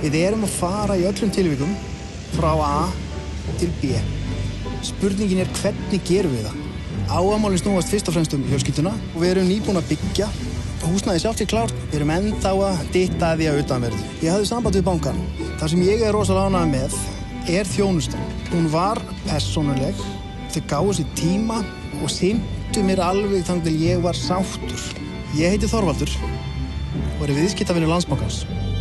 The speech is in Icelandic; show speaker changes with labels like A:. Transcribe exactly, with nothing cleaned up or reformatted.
A: Við erum að fara í öllum tilvikum frá A til B. Spurningin er hvernig gerum við það? Áhugamálin snúast fyrst og fremst um fjölskylduna og við erum nýbúin að byggja. Húsnæði sjálft er klárt. Við erum ennþá að dytta að því að utanverðu. Ég hafði samband við bankann. Það sem ég er rosalega ánægður með er þjónustan. Hún var persónuleg. Þau gáfu sér tíma og sinntu mér alveg þangað til ég var sáttur. Ég heiti Þorvaldur og er viðskiptavinur Landsbankans.